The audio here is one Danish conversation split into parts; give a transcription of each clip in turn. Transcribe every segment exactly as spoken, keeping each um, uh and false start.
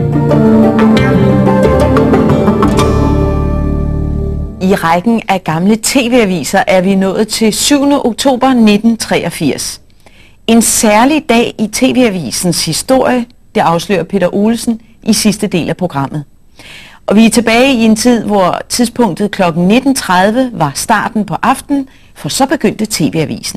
I rækken af gamle tv-aviser er vi nået til syvende oktober nitten treogfirs. En særlig dag i tv-avisens historie, det afslører Peter Olsen i sidste del af programmet. Og vi er tilbage i en tid, hvor tidspunktet klokken nitten tredive var starten på aftenen, for så begyndte tv-avisen.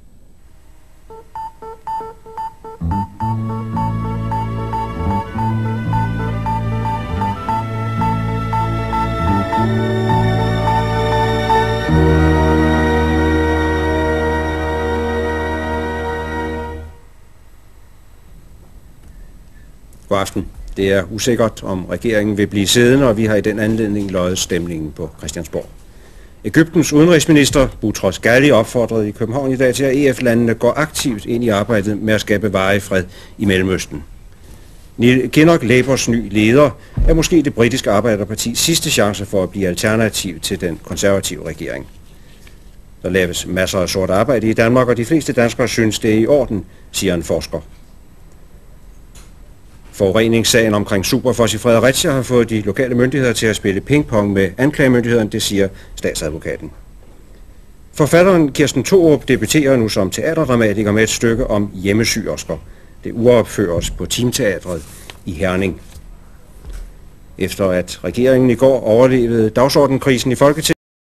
God aften. Det er usikkert, om regeringen vil blive siddende, og vi har i den anledning løjet stemningen på Christiansborg. Egyptens udenrigsminister Boutros Ghali opfordrede i København i dag til, at E F-landene går aktivt ind i arbejdet med at skabe varig fred i Mellemøsten. Kinnock Labours ny leder er måske det britiske arbejderpartis sidste chance for at blive alternativ til den konservative regering. Der laves masser af sort arbejde i Danmark, og de fleste danskere synes, det er i orden, siger en forsker. Forureningssagen omkring Superfos i Fredericia har fået de lokale myndigheder til at spille pingpong med anklagemyndigheden, det siger statsadvokaten. Forfatteren Kirsten Thorup debuterer nu som teaterdramatiker med et stykke om hjemmesyersker. Det uropføres på Teamteatret i Herning. Efter at regeringen i går overlevede dagsordenkrisen i Folketinget,